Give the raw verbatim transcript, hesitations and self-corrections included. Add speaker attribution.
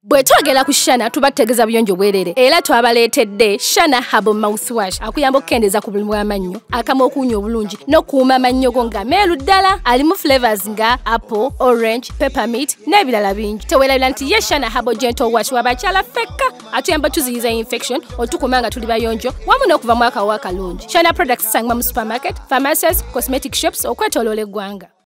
Speaker 1: Bwe twagera ku Shana tubategeeza buyonjo bwerere era twabaleetedde Shana herbal mouthwash akuyamba okukendeeza ku buli bw'amannyo akamu okuwunya obulungi n'okuuma amannyo go nga meeru ddala alimu flavors nga apple, orange, peppermint n'ebirala bingi. Teweerabira nti ye Shana herbal gentle wash w'abakyala fekka atuyamba tuziyiza infection otukuma nga tuli bayonjo wamu n'okuva mu akawa akalungi. Shana products tusangibwa mu supermarket, pharmacies, cosmetic shops okwetooloola eggwanga.